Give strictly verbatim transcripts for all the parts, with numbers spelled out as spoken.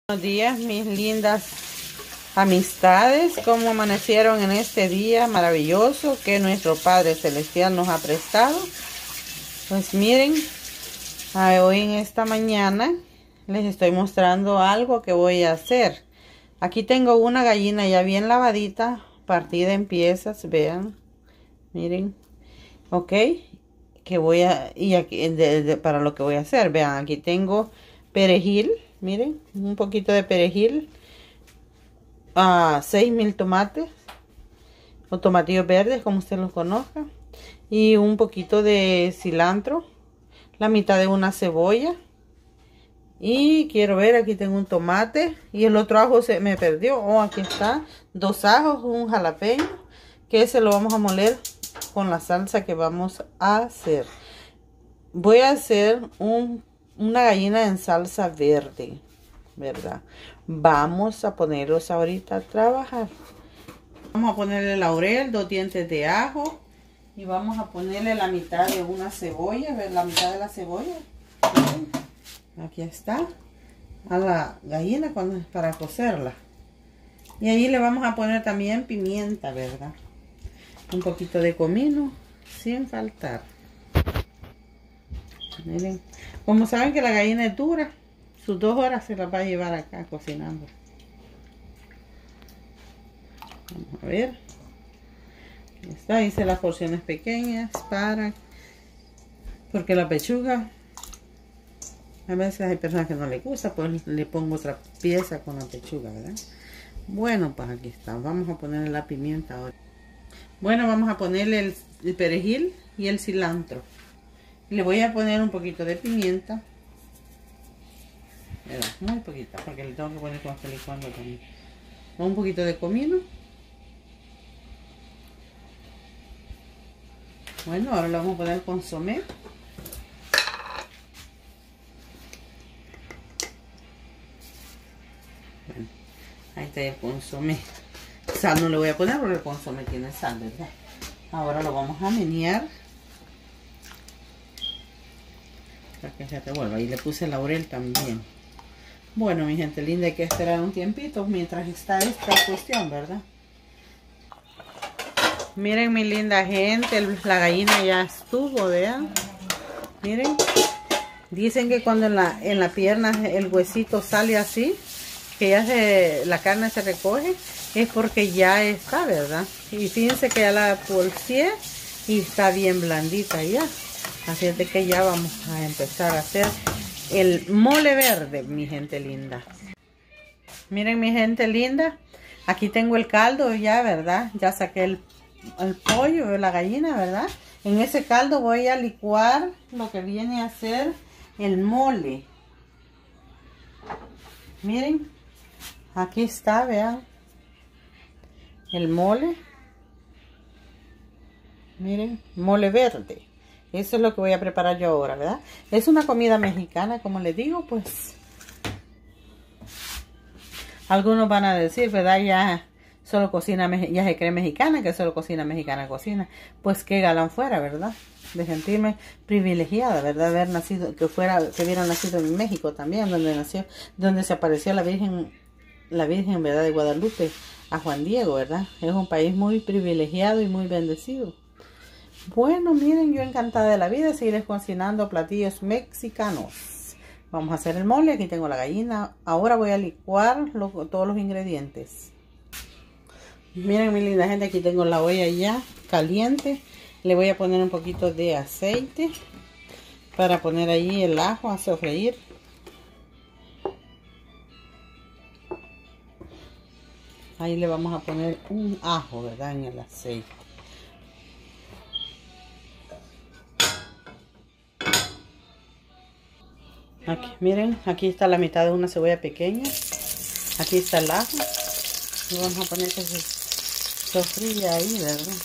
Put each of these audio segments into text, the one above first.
Buenos días, mis lindas amistades. ¿Cómo amanecieron en este día maravilloso que nuestro Padre Celestial nos ha prestado? Pues miren, hoy en esta mañana les estoy mostrando algo que voy a hacer. Aquí tengo una gallina ya bien lavadita, partida en piezas, vean, miren, ok, que voy a, y aquí, de, de, para lo que voy a hacer, vean, aquí tengo perejil. Miren, un poquito de perejil, a seis mil tomates o tomatillos verdes, como usted los conozca, y un poquito de cilantro, la mitad de una cebolla. Y quiero ver, aquí tengo un tomate y el otro ajo se me perdió. Oh, aquí está, dos ajos, un jalapeño, que ese lo vamos a moler con la salsa que vamos a hacer. Voy a hacer un una gallina en salsa verde, ¿verdad? Vamos a ponerlos ahorita a trabajar. Vamos a ponerle laurel, dos dientes de ajo y vamos a ponerle la mitad de una cebolla, ¿ver? La mitad de la cebolla. Aquí está, a la gallina para cocerla. Y ahí le vamos a poner también pimienta, ¿verdad? Un poquito de comino, sin faltar. Miren, como saben que la gallina es dura, sus dos horas se las va a llevar acá cocinando. Vamos a ver. Ahí está, hice las porciones pequeñas para, porque la pechuga, a veces hay personas que no les gusta, pues le pongo otra pieza con la pechuga, ¿verdad? Bueno, pues aquí está, vamos a ponerle la pimienta ahora. Bueno, vamos a ponerle el, el perejil y el cilantro. Le voy a poner un poquito de pimienta. Mira, muy poquita, porque le tengo que poner con este licuando también. Un poquito de comino. Bueno, ahora le vamos a poner consomé. Bueno, ahí está el consomé. Sal no le voy a poner porque el consomé tiene sal, ¿verdad? Ahora lo vamos a menear para que se revuelva. Y le puse laurel también. Bueno, mi gente linda, hay que esperar un tiempito mientras está esta cuestión, ¿verdad? Miren, mi linda gente, la gallina ya estuvo, vean. Miren, dicen que cuando en la, en la pierna el huesito sale así, que ya se, la carne se recoge, es porque ya está, ¿verdad? Y fíjense que ya la pulseé y está bien blandita ya. Así es de que ya vamos a empezar a hacer el mole verde, mi gente linda. Miren, mi gente linda, aquí tengo el caldo ya, ¿verdad? Ya saqué el, el pollo, la gallina, ¿verdad? En ese caldo voy a licuar lo que viene a ser el mole. Miren, aquí está, vean, el mole. Miren, mole verde. Eso es lo que voy a preparar yo ahora, ¿verdad? Es una comida mexicana, como les digo, pues. Algunos van a decir, ¿verdad? Ya solo cocina, ya se cree mexicana, que solo cocina mexicana cocina. Pues qué galán fuera, ¿verdad? De sentirme privilegiada, ¿verdad? Haber nacido, que fuera, que hubiera nacido en México también, donde nació, donde se apareció la Virgen, la Virgen, ¿verdad? De Guadalupe a Juan Diego, ¿verdad? Es un país muy privilegiado y muy bendecido. Bueno, miren, yo encantada de la vida, seguiré cocinando platillos mexicanos. Vamos a hacer el mole, aquí tengo la gallina. Ahora voy a licuar lo, todos los ingredientes. Miren, mi linda gente, aquí tengo la olla ya caliente. Le voy a poner un poquito de aceite para poner ahí el ajo a sofreír. Ahí le vamos a poner un ajo, ¿verdad? En el aceite. Aquí, miren, aquí está la mitad de una cebolla pequeña. Aquí está el ajo. Y vamos a poner que se sofríe ahí, ¿verdad?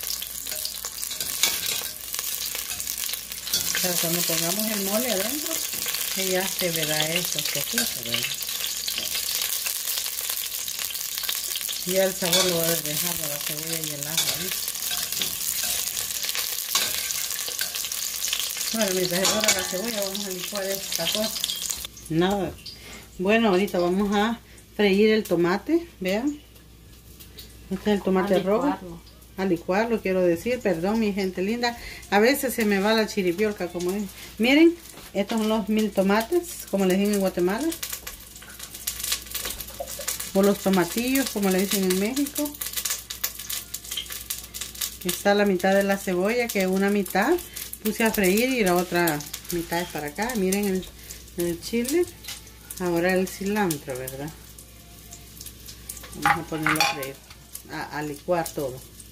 Pero cuando pongamos el mole adentro, que ya se verá eso, que se ¿verdad? Ya el sabor lo va a dejar de la cebolla y el ajo, ¿eh? Bueno, mientras ahora la cebolla vamos a licuar esta cosa. Nada, Bueno, ahorita vamos a freír el tomate, vean. Este es el tomate rojo. A licuarlo, quiero decir, perdón mi gente linda. A veces se me va la chiripiorca, como es. Miren, estos son los mil tomates, como les dicen en Guatemala. O los tomatillos, como le dicen en México. Está la mitad de la cebolla, que una mitad puse a freír y la otra mitad es para acá. Miren el, el chile. Ahora el cilantro, ¿verdad? Vamos a ponerlo a freír, a, a licuar todo.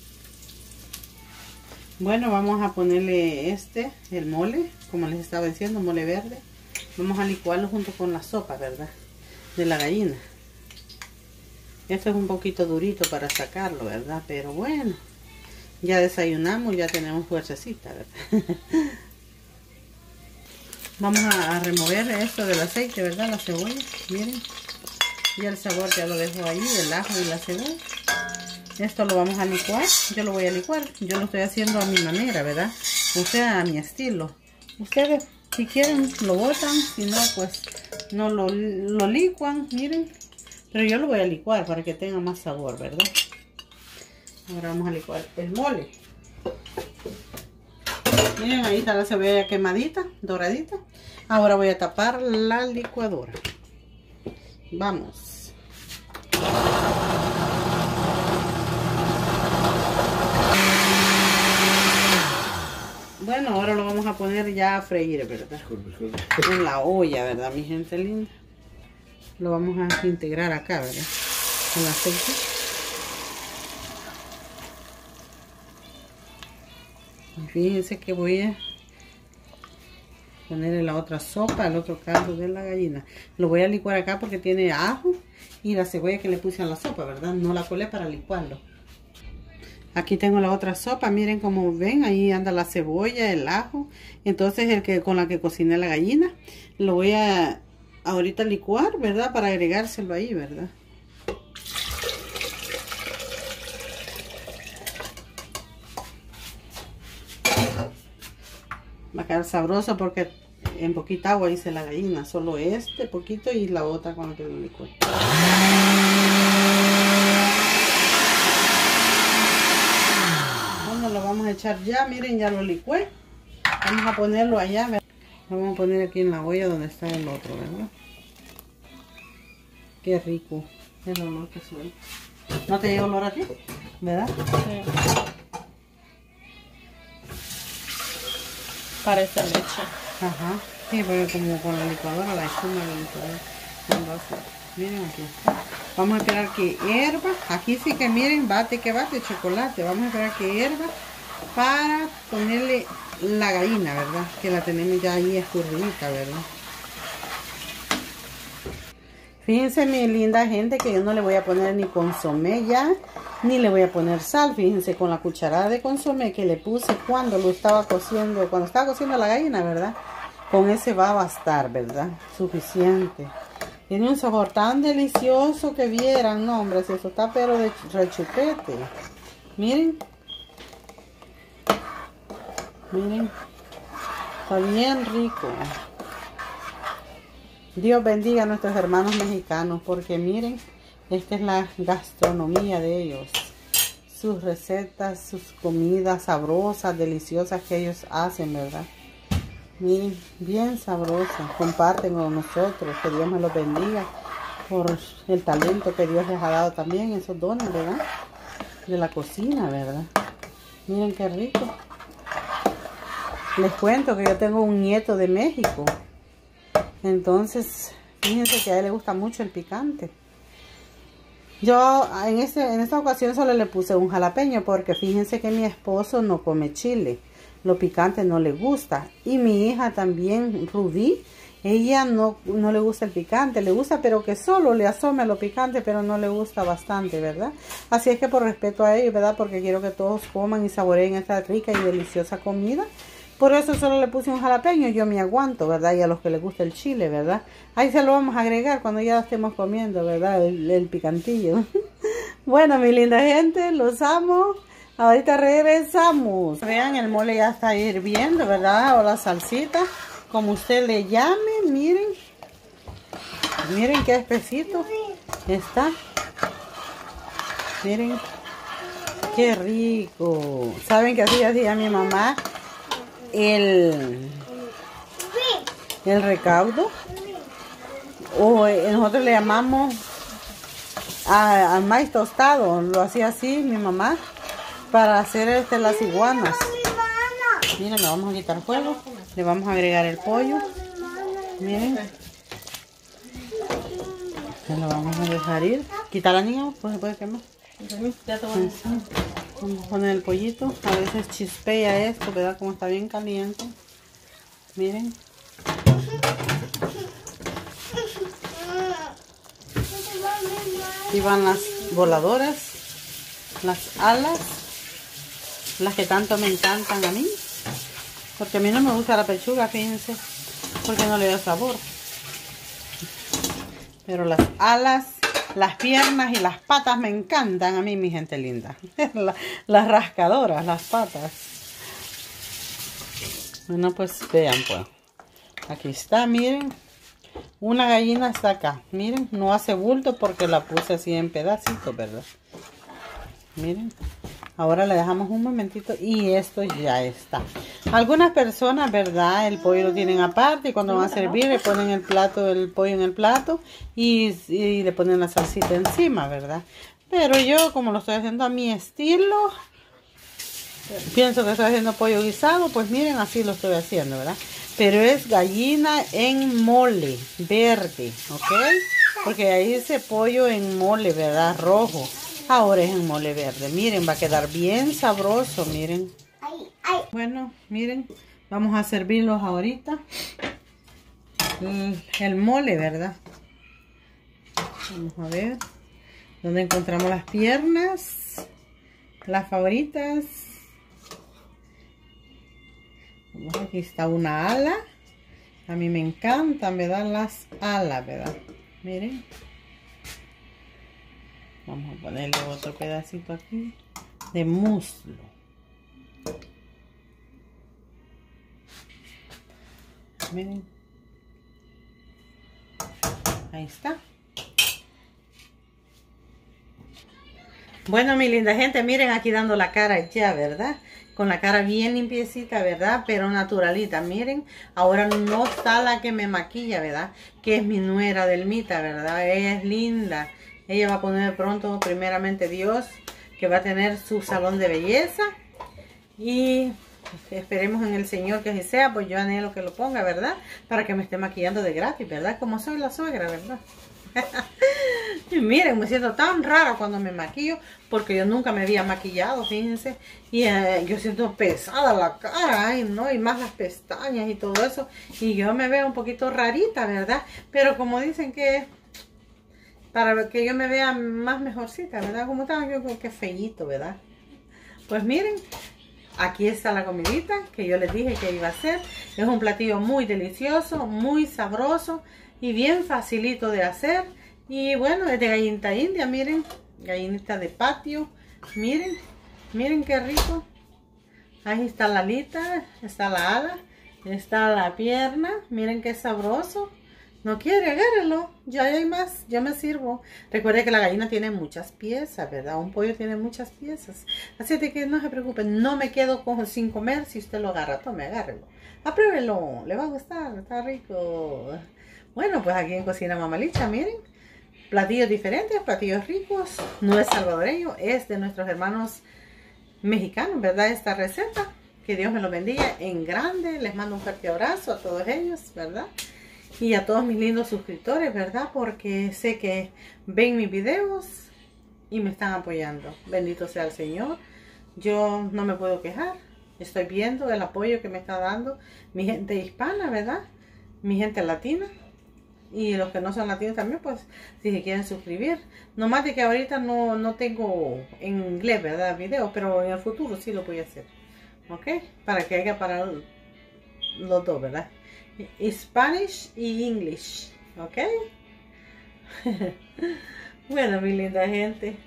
Bueno, vamos a ponerle este, el mole, como les estaba diciendo, mole verde. Vamos a licuarlo junto con la sopa, ¿verdad? De la gallina. Esto es un poquito durito para sacarlo, ¿verdad? Pero bueno, ya desayunamos, ya tenemos fuercecita, ¿verdad? Vamos a, a remover esto del aceite, ¿verdad? La cebolla, miren. Y el sabor ya lo dejo ahí, el ajo y la cebolla. Esto lo vamos a licuar, yo lo voy a licuar, yo lo estoy haciendo a mi manera, ¿verdad? O sea, a mi estilo. Ustedes, si quieren, lo botan, si no, pues no lo, lo licuan, miren. Pero yo lo voy a licuar para que tenga más sabor, ¿verdad? Ahora vamos a licuar el mole. Miren, ahí está la cebolla quemadita, doradita. Ahora voy a tapar la licuadora. Vamos. Bueno, ahora lo vamos a poner ya a freír, ¿verdad? En la olla, ¿verdad, mi gente linda? Lo vamos a integrar acá, ¿verdad? El aceite. Y fíjense que voy a ponerle la otra sopa, el otro caldo de la gallina. Lo voy a licuar acá porque tiene ajo y la cebolla que le puse a la sopa, ¿verdad? No la colé para licuarlo. Aquí tengo la otra sopa, miren como ven, ahí anda la cebolla, el ajo. Entonces el que con la que cociné la gallina, lo voy a ahorita licuar, ¿verdad? Para agregárselo ahí, ¿verdad? Va a quedar sabroso porque en poquita agua hice la gallina, solo este poquito y la otra con la que lo licué. Lo vamos a echar ya, miren, ya lo licué. Vamos a ponerlo allá, ¿verdad? Lo vamos a poner aquí en la olla donde está el otro, ¿verdad? Qué rico el olor que suelta. ¿No te llega olor a ti? ¿Verdad? Sí. Parece leche. Ajá. Sí, porque como con la licuadora, la espuma de la licuadora. Miren aquí. Vamos a esperar que hierva. Aquí sí que miren, bate que bate chocolate. Vamos a esperar que hierva para ponerle la gallina, ¿verdad? Que la tenemos ya ahí escurridita, ¿verdad? Fíjense mi linda gente que yo no le voy a poner ni consomé ya, ni le voy a poner sal. Fíjense con la cucharada de consomé que le puse cuando lo estaba cociendo, cuando estaba cociendo la gallina, ¿verdad? Con ese va a bastar, ¿verdad? Suficiente. Tiene un sabor tan delicioso que vieran, no hombre, eso está pero de rechupete. Miren. Miren. Está bien rico. Dios bendiga a nuestros hermanos mexicanos porque miren, esta es la gastronomía de ellos. Sus recetas, sus comidas sabrosas, deliciosas que ellos hacen, ¿verdad? Miren, bien sabrosa. Comparten con nosotros. Que Dios me los bendiga por el talento que Dios les ha dado también, esos dones, ¿verdad? De la cocina, ¿verdad? Miren qué rico. Les cuento que yo tengo un nieto de México. Entonces, fíjense que a él le gusta mucho el picante. Yo en, este, en esta ocasión solo le puse un jalapeño porque fíjense que mi esposo no come chile. Lo picante no le gusta. Y mi hija también, Rubí, ella no, no le gusta el picante. Le gusta, pero que solo le asome lo picante, pero no le gusta bastante, ¿verdad? Así es que por respeto a ellos, ¿verdad? Porque quiero que todos coman y saboreen esta rica y deliciosa comida. Por eso solo le puse un jalapeño. Yo me aguanto, ¿verdad? Y a los que les gusta el chile, ¿verdad? Ahí se lo vamos a agregar cuando ya estemos comiendo, ¿verdad? El, el picantillo. Bueno, mi linda gente, los amo. Ahorita regresamos. Vean, el mole ya está hirviendo, ¿verdad? O la salsita, como usted le llame, miren. Miren qué espesito está. Miren. Qué rico. ¿Saben que así hacía mi mamá el, el recaudo? O nosotros le llamamos al maíz tostado. Lo hacía así mi mamá para hacer este, las iguanas. Miren, le vamos a quitar fuego. Le vamos a agregar el pollo. Miren. Se lo vamos a dejar ir. Quita la niña, pues se puede quemar. Ya te voy a... Vamos a poner el pollito. A veces chispea esto, ¿verdad? Como está bien caliente. Miren. Aquí van las voladoras, las alas, las que tanto me encantan a mí. Porque a mí no me gusta la pechuga, fíjense, porque no le da sabor. Pero las alas, las piernas y las patas me encantan a mí, mi gente linda. Las rascadoras, las patas. Bueno, pues vean, pues. Aquí está, miren. Una gallina está acá. Miren, no hace bulto porque la puse así en pedacitos, ¿verdad? Miren. Ahora le dejamos un momentito y esto ya está. Algunas personas, ¿verdad? El pollo lo tienen aparte y cuando van a servir le ponen el plato, el pollo en el plato y, y le ponen la salsita encima, ¿verdad? Pero yo, como lo estoy haciendo a mi estilo, pienso que estoy haciendo pollo guisado, pues miren, así lo estoy haciendo, ¿verdad? Pero es gallina en mole verde, ¿ok? Porque ahí dice pollo en mole, ¿verdad? Rojo. Ahora es en mole verde. Miren, va a quedar bien sabroso, miren. Bueno, miren, vamos a servirlos ahorita. El, el mole, ¿verdad? Vamos a ver. ¿Dónde encontramos las piernas? Las favoritas. Vamos, aquí está una ala. A mí me encantan, ¿verdad? Las alas, ¿verdad? Miren. Vamos a ponerle otro pedacito aquí de muslo. Miren. Ahí está. Bueno, mi linda gente, miren aquí dando la cara ya, ¿verdad? Con la cara bien limpiecita, ¿verdad? Pero naturalita, miren. Ahora no está la que me maquilla, ¿verdad? Que es mi nuera Delmita, ¿verdad? Ella es linda. Ella va a poner pronto, primeramente Dios, que va a tener su salón de belleza. Y esperemos en el Señor que así sea, pues yo anhelo que lo ponga, ¿verdad? Para que me esté maquillando de gratis, ¿verdad? Como soy la suegra, ¿verdad? Y miren, me siento tan rara cuando me maquillo, porque yo nunca me había maquillado, fíjense. Y eh, yo siento pesada la cara, ay, ¿no? Y más las pestañas y todo eso. Y yo me veo un poquito rarita, ¿verdad? Pero como dicen que... para que yo me vea más mejorcita, ¿verdad? Como estaba yo como que feíto, ¿verdad? Pues miren, aquí está la comidita que yo les dije que iba a hacer. Es un platillo muy delicioso, muy sabroso y bien facilito de hacer. Y bueno, es de gallinita india, miren. Gallinita de patio, miren. Miren qué rico. Ahí está la alita, está la ala, está la pierna. Miren qué sabroso. No quiere, agárrelo. Ya hay más, ya me sirvo. Recuerde que la gallina tiene muchas piezas, ¿verdad? Un pollo tiene muchas piezas. Así de que no se preocupen, no me quedo con, sin comer si usted lo agarra. Tome, agárrelo. Apruébelo, le va a gustar, está rico. Bueno, pues aquí en Cocina Mamalicha, miren. Platillos diferentes, platillos ricos. No es salvadoreño, es de nuestros hermanos mexicanos, ¿verdad? Esta receta. Que Dios me lo bendiga en grande. Les mando un fuerte abrazo a todos ellos, ¿verdad? Y a todos mis lindos suscriptores, ¿verdad? Porque sé que ven mis videos y me están apoyando. Bendito sea el Señor. Yo no me puedo quejar. Estoy viendo el apoyo que me está dando mi gente hispana, ¿verdad? Mi gente latina. Y los que no son latinos también, pues, si se quieren suscribir. No más de que ahorita no, no tengo en inglés, ¿verdad? Videos, pero en el futuro sí lo voy a hacer. ¿Ok? Para que haya para los dos, ¿verdad? Spanish y English, ¿ok? Bueno, mi linda gente,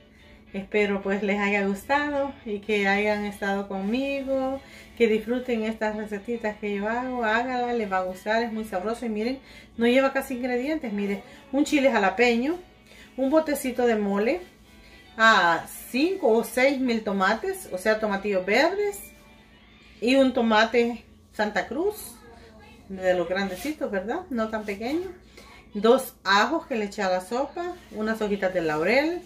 Espero pues les haya gustado y que hayan estado conmigo, que disfruten estas recetitas que yo hago. Háganla, les va a gustar, es muy sabroso. Y miren, no lleva casi ingredientes. Miren, un chile jalapeño, un botecito de mole, a cinco o seis mil tomates, o sea, tomatillos verdes, y un tomate Santa Cruz, de los grandecitos, ¿verdad? No tan pequeños. Dos ajos que le eché a la sopa, unas hojitas de laurel,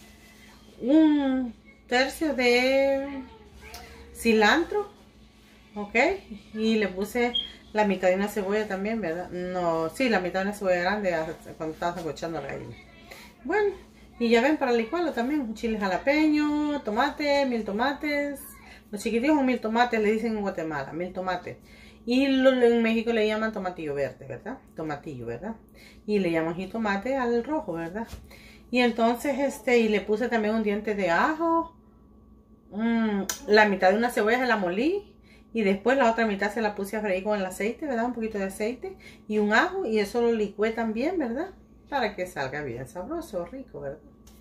un tercio de cilantro, ok, y le puse la mitad de una cebolla también, ¿verdad? No, sí, la mitad de una cebolla grande cuando estaba sancochándola ahí. Bueno, y ya ven, para licuarlo también, un chile jalapeño, tomate, mil tomates. Los chiquititos son mil tomates, le dicen en Guatemala, mil tomates. Y lo, en México le llaman tomatillo verde, ¿verdad? Tomatillo, ¿verdad? Y le llaman jitomate al rojo, ¿verdad? Y entonces, este, y le puse también un diente de ajo. Mmm, la mitad de una cebolla se la molí. Y después la otra mitad se la puse a freír con el aceite, ¿verdad? Un poquito de aceite y un ajo. Y eso lo licué también, ¿verdad? Para que salga bien sabroso, rico, ¿verdad?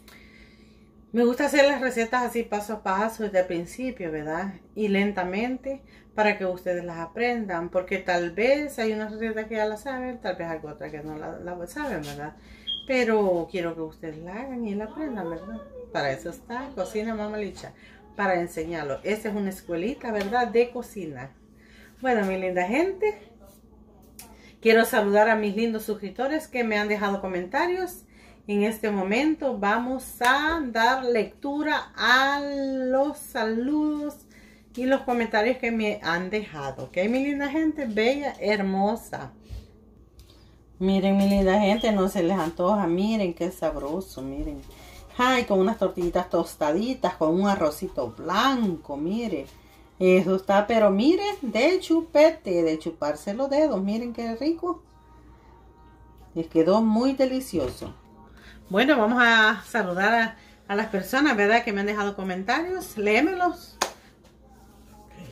Me gusta hacer las recetas así paso a paso desde el principio, ¿verdad? Y lentamente para que ustedes las aprendan. Porque tal vez hay una receta que ya la saben, tal vez hay otra que no la, la saben, ¿verdad? Pero quiero que ustedes la hagan y la aprendan, ¿verdad? Para eso está Cocina Mama Licha, para enseñarlo. Esta es una escuelita, ¿verdad? De cocina. Bueno, mi linda gente, quiero saludar a mis lindos suscriptores que me han dejado comentarios. En este momento vamos a dar lectura a los saludos y los comentarios que me han dejado. ¿Ok, mi linda gente? Bella, hermosa. Miren, mi linda gente, no se les antoja. Miren qué sabroso, miren. Ay, con unas tortillitas tostaditas, con un arrocito blanco, mire. Eso está, pero miren, de chupete, de chuparse los dedos. Miren qué rico. Les quedó muy delicioso. Bueno, vamos a saludar a, a las personas, ¿verdad? Que me han dejado comentarios. Léemelos. Okay,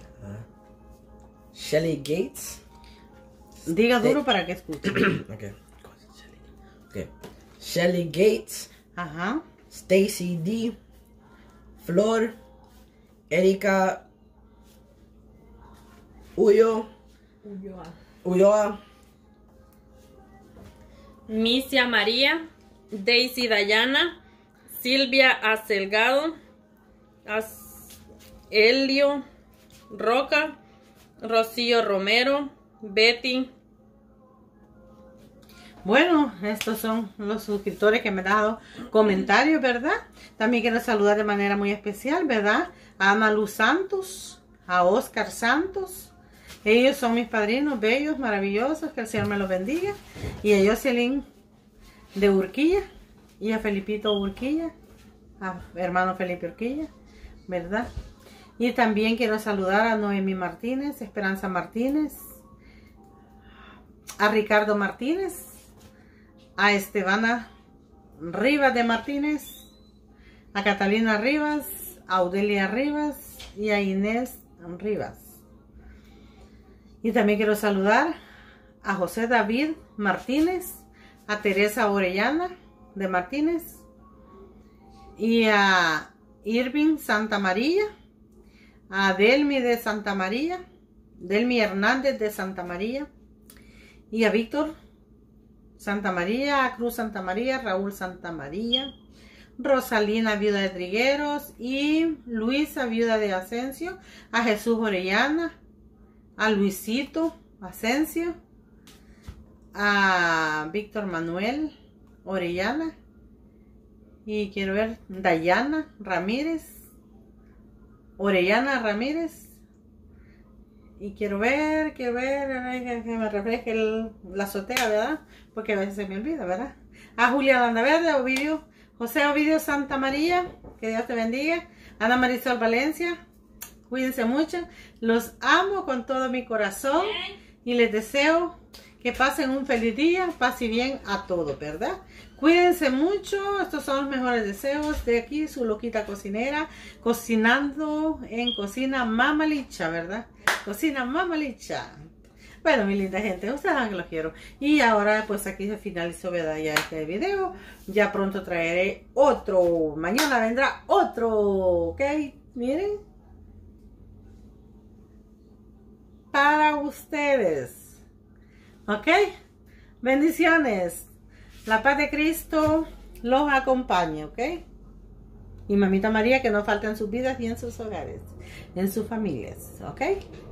uh, Shelly Gates. Diga duro para que escuchen. Okay. Okay. Shelly Gates. Ajá. Stacy D. Flor. Erika Uyo. Ulloa. Ulloa. Misia María. Daisy Dayana, Silvia Acelgado, As Elio Roca, Rocío Romero, Betty. Bueno, estos son los suscriptores que me han dado comentarios, ¿verdad? También quiero saludar de manera muy especial, ¿verdad? A Ana Luz Santos, a Oscar Santos. Ellos son mis padrinos bellos, maravillosos, que el Señor me los bendiga. Y a Jocelyn de Urquilla y a Felipito Urquilla, a hermano Felipe Urquilla, ¿verdad? Y también quiero saludar a Noemi Martínez, Esperanza Martínez, a Ricardo Martínez, a Estebana Rivas de Martínez, a Catalina Rivas, a Audelia Rivas y a Inés Rivas. Y también quiero saludar a José David Martínez, a Teresa Orellana de Martínez y a Irving Santa María, a Delmi de Santa María, Delmi Hernández de Santa María y a Víctor Santa María, a Cruz Santa María, Raúl Santa María, Rosalina viuda de Trigueros y Luisa viuda de Asensio, a Jesús Orellana, a Luisito Asensio, a Víctor Manuel Orellana y quiero ver Dayana Ramírez, Orellana Ramírez, y quiero ver, quiero ver, que me refresque el, la azotea, ¿verdad? Porque a veces se me olvida, ¿verdad? A Julia Landaverde, Ovidio, José Ovidio Santa María, que Dios te bendiga. Ana Marisol Valencia, cuídense mucho, los amo con todo mi corazón y les deseo que pasen un feliz día, paz y bien a todos, ¿verdad? Cuídense mucho, estos son los mejores deseos de aquí, su loquita cocinera, cocinando en Cocina Mama Licha, ¿verdad? Cocina Mama Licha. Bueno, mi linda gente, ustedes saben que los quiero. Y ahora pues aquí se finalizó, ¿verdad? Ya este video. Ya pronto traeré otro. Mañana vendrá otro. ¿Ok? Miren. Para ustedes. ¿Ok? Bendiciones. La paz de Cristo los acompañe, ¿ok? Y mamita María, que no falten en sus vidas y en sus hogares, en sus familias, ¿ok?